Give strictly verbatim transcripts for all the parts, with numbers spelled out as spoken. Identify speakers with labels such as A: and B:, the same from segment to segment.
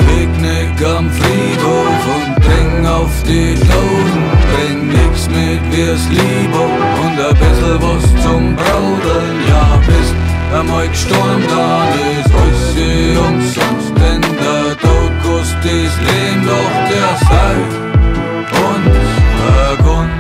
A: Picknick am Friedhof und bring auf die Toten. Bring nix mit, wir's lieber und a bissl was zum Braudeln. Ja, bist einmal gestorben, dann ist alles umsonst, denn der Tod kostet das Leben, doch der sei uns vergönnt.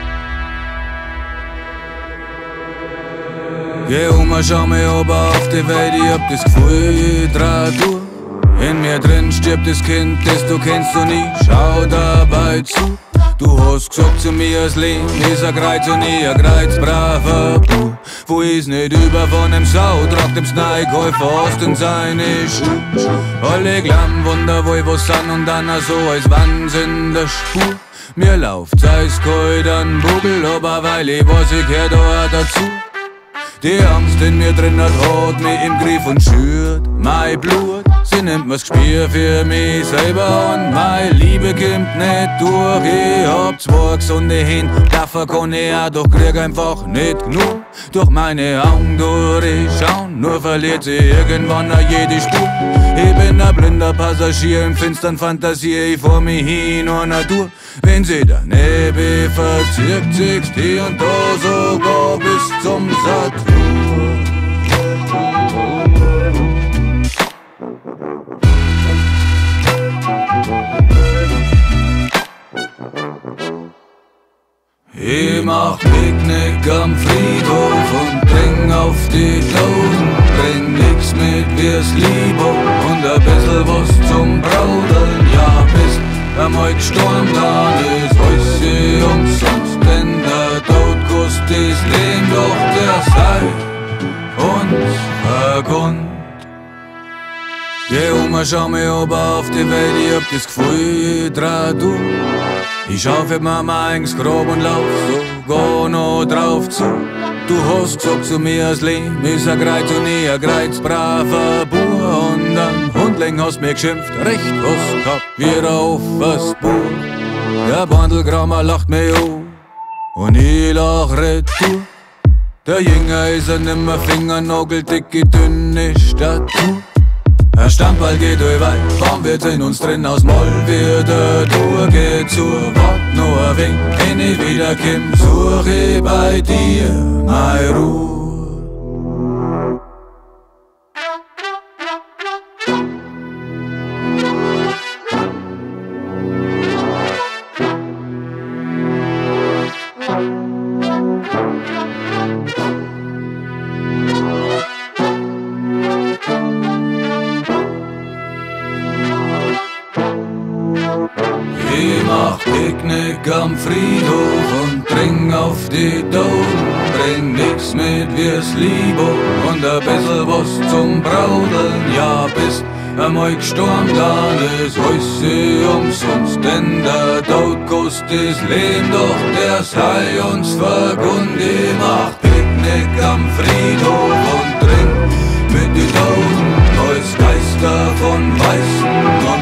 A: Geh um, schau mir ober auf die Welt, ich hab das Gefühl, ich dreh durch. In mir drin stirbt das Kind, das du kennst du nie, schau dabei zu. Du hast gesagt zu mir, das Leben ist ein Kreuz und ich ein kreuzbraver Bub. Wo ist nicht über von dem Sau, tragt dem Sneikäufer aus in seine Schuhe. Alle glauben, Wunder, wo ich was sind und dann so als Wahnsinn der Spur. Mir lauft's eiskalt an Buckel, aber weil ich weiß, ich gehör da dazu. Die Angst in mir drin hat, hat mich im Griff und schürt mein Blut. Sie nimmt mir's Gespür für mich selber und meine Liebe kommt nicht durch. Ich hab zwei gesunde Hände, dafür kann ich auch, doch krieg einfach nicht genug. Durch meine Augen durchschauen, nur verliert sie irgendwann jede Spur. Ich bin ein blinder Passagier, im Finstern fantasier ich vor mir hin und Natur. Wenn sie der Nebel verzirkt, siehst hier und da sogar bis zum Saturn. Ich mach Picknick am Friedhof und bring auf die Toten. Bring nix mit, wir's lieber und a bissl was zum Braudeln. Ja, bist einmal gestorben, dann ist alles umsonst, denn der Tod kostet das Leben, doch der sei uns vergönnt. Geh um, schau mir ober auf die Welt, ich hab das Gefühl, ich dreh durch. Ich schau für Mama ins Grab und lauf sogar noch drauf zu. Du hast gesagt zu mir, das Leben ist ein Kreuz und ich ein kreuzbraver Bub. Und am Hundling hast mir geschimpft, recht hast gehabt, wieder auf das Buch. Der Bandelgraumer lacht mir an und ich lach retour. Der Jünger ist ein nimmer Fingernageldicke, dünne Statur. Ein Stammball geht über, Baum wird in uns drin, aus Moll wird er durch, zur Wort nur ein Wink, wenn ich wieder komm, suche bei dir meine Ruhe. Ich mach Picknick am Friedhof und bring auf die Toten. Bring nix mit, wir's lieber und a bissl was zum Braudeln. Ja, bist einmal gestorben, dann ist alles umsonst, denn der Tod kostet das Leben, doch der sei uns vergönnt. Ich mach Picknick am Friedhof und trink mit die Toten als Geister von Weißen.